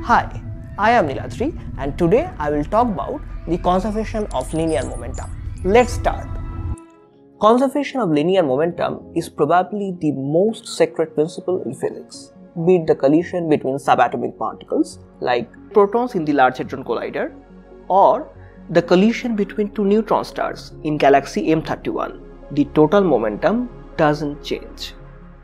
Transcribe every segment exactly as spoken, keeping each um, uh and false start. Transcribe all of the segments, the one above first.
Hi, I am Niladri and today I will talk about the conservation of linear momentum. Let's start. Conservation of linear momentum is probably the most sacred principle in physics, be it the collision between subatomic particles like protons in the Large Hadron Collider or the collision between two neutron stars in galaxy M thirty-one. The total momentum doesn't change.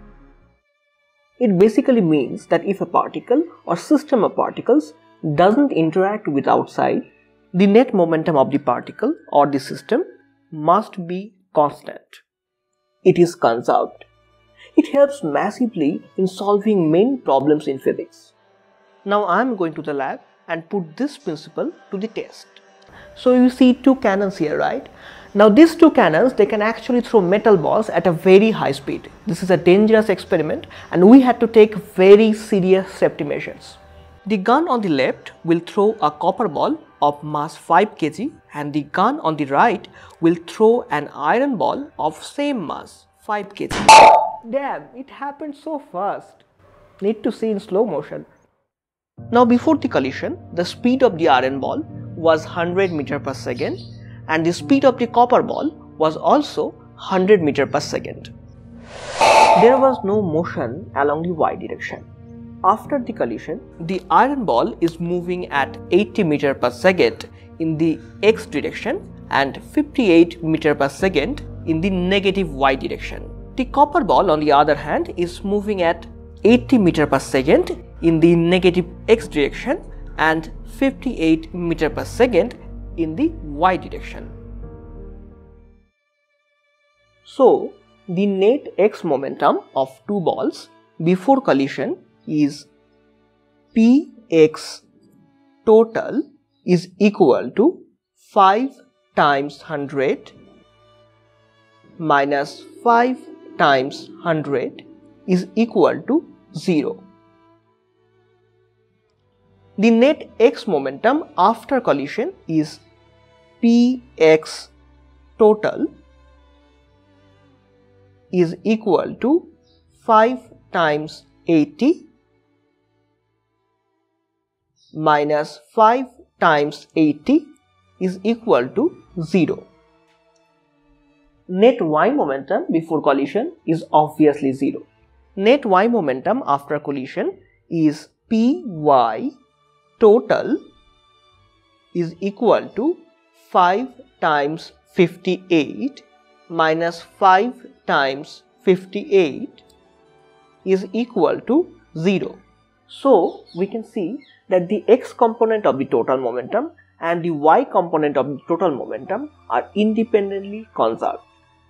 It basically means that if a particle or system of particles doesn't interact with outside, the net momentum of the particle or the system must be constant. It is conserved. It helps massively in solving many problems in physics. Now I am going to the lab and put this principle to the test. So you see two cannons here, right? Now these two cannons, they can actually throw metal balls at a very high speed. This is a dangerous experiment and we had to take very serious safety measures. The gun on the left will throw a copper ball of mass five kilograms and the gun on the right will throw an iron ball of same mass five kilograms. Damn, it happened so fast. Need to see in slow motion. Now before the collision, the speed of the iron ball was one hundred meters per second and the speed of the copper ball was also one hundred meters per second. There was no motion along the y direction. After the collision, the iron ball is moving at eighty meters per second in the x direction and fifty-eight meters per second in the negative y direction. The copper ball, on the other hand, is moving at eighty meters per second in the negative x direction and fifty-eight meters per second in the y direction. So, the net x momentum of two balls before collision is px total is equal to five times one hundred minus five times one hundred is equal to zero. The net x momentum after collision is px total is equal to five times eighty minus five times eighty is equal to zero. Net y momentum before collision is obviously zero. Net y momentum after collision is py total is equal to five times fifty-eight minus five times fifty-eight is equal to zero. So we can see that the x component of the total momentum and the y component of the total momentum are independently conserved.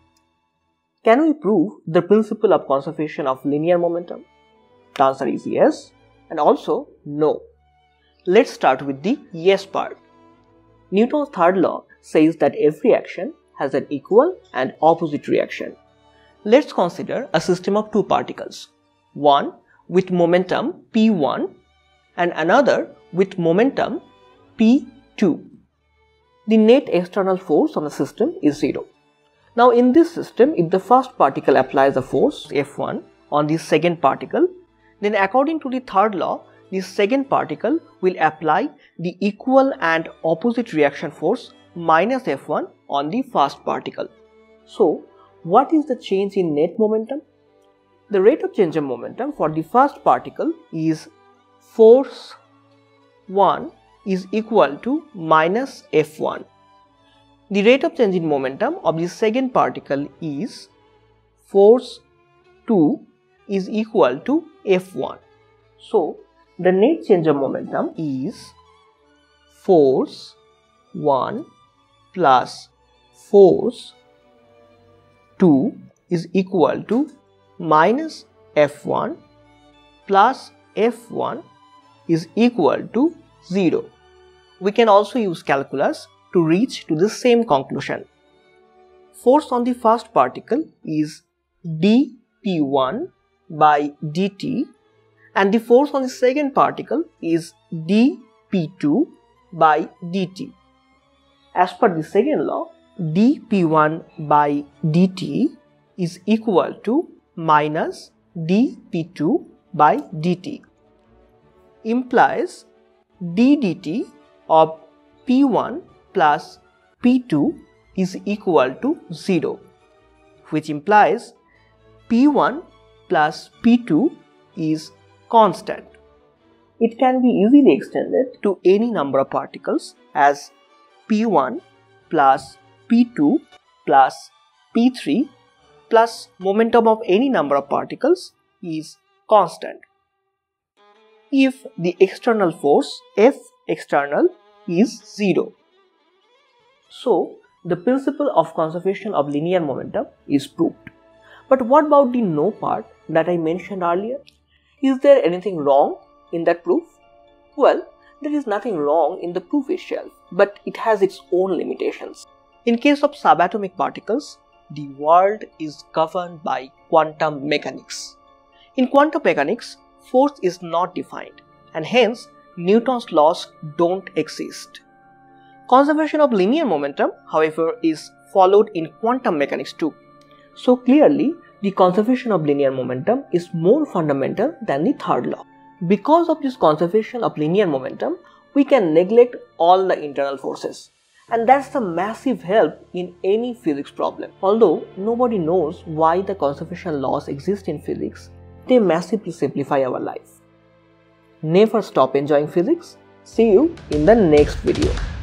Can we prove the principle of conservation of linear momentum? The answer is yes and also no. Let's start with the yes part. Newton's third law says that every action has an equal and opposite reaction. Let's consider a system of two particles, one with momentum p one and another with momentum p two. The net external force on the system is zero. Now in this system, if the first particle applies a force F one on the second particle, then according to the third law, the second particle will apply the equal and opposite reaction force minus F one on the first particle. So, what is the change in net momentum? The rate of change of momentum for the first particle is force one is equal to minus F one. The rate of change in momentum of the second particle is force two is equal to F one. So, the net change of momentum is force one plus force two is equal to minus F one plus F one is equal to zero. We can also use calculus to reach to the same conclusion. Force on the first particle is d p one by dt and the force on the second particle is d p two by dt. As per the second law, d p one by dt is equal to minus d p two by dt. Implies d dt of P one plus P two is equal to zero, which implies P one plus P two is constant. It can be easily extended to any number of particles as P one plus P two plus P three plus momentum of any number of particles is constant if the external force F external is zero. So, the principle of conservation of linear momentum is proved. But what about the no part that I mentioned earlier? Is there anything wrong in that proof? Well, there is nothing wrong in the proof itself, but it has its own limitations. In case of subatomic particles, the world is governed by quantum mechanics. In quantum mechanics, force is not defined, and hence Newton's laws don't exist. Conservation of linear momentum, however, is followed in quantum mechanics too. So clearly, the conservation of linear momentum is more fundamental than the third law. Because of this conservation of linear momentum, we can neglect all the internal forces. And that's a massive help in any physics problem. Although nobody knows why the conservation laws exist in physics, they massively simplify our life. Never stop enjoying physics. See you in the next video.